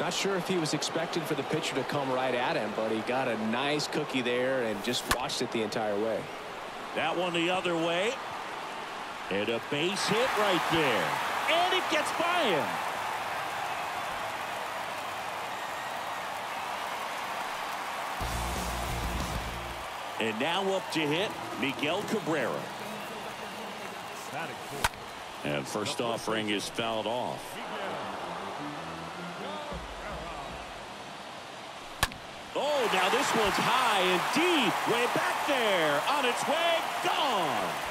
Not sure if he was expecting for the pitcher to come right at him, but he got a nice cookie there and just watched it the entire way. That one the other way. And a base hit right there. And it gets by him. And now up to hit, Miguel Cabrera. And first offering is fouled off. Oh, now this one's high and deep. Way back there. On its way. Gone.